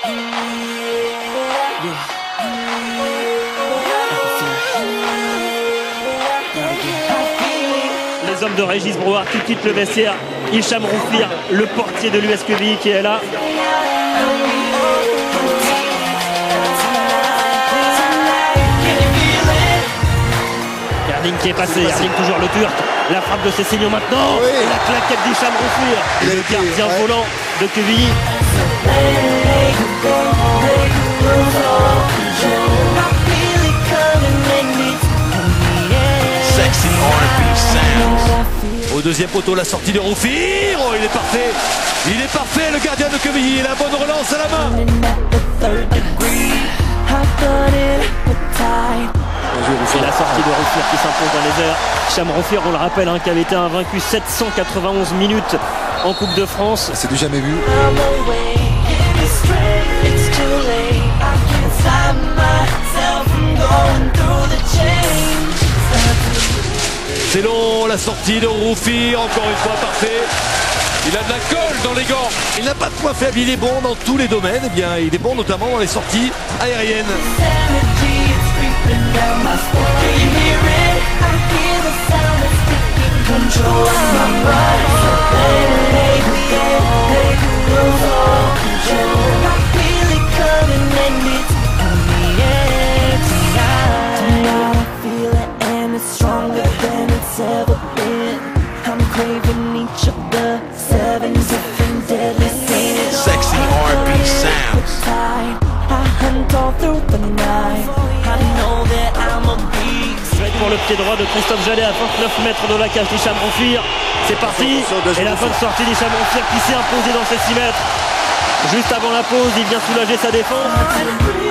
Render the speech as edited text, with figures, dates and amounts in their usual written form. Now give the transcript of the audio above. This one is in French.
Les hommes de Régis Brohard qui quittent le vestiaire. Hicham Roufir, le portier de l'US Quevilly, qui est là. Erding qui est passé, Erding toujours le Turc. La frappe de Cecilio maintenant, oui. Et la claquette d'Hicham Roufir, le gardien volant de Quevilly. Sexy R&B sounds. Au deuxième poteau, la sortie de Roufir. Oh, il est parfait. Il est parfait, le gardien de Quevilly. La bonne relance à la main. C'est la sortie de Roufir qui s'impose dans les airs. Hicham Roufir, on le rappelle, qui avait été invaincu 791 minutes en Coupe de France. C'est du jamais vu. C'est long, la sortie de Roufir, encore une fois parfait. Il a de la colle dans les gants. Il n'a pas de point faible, il est bon dans tous les domaines. Eh bien, il est bon notamment dans les sorties aériennes. Sexy R&B sounds. Pour le pied droit de Christophe Jallet à 29 mètres de la cage d'Hicham Roufir. C'est parti. Et la bonne sortie d'Hicham Roufir qui s'est imposé dans ces 6 mètres. Juste avant la pause, il vient soulager sa défense.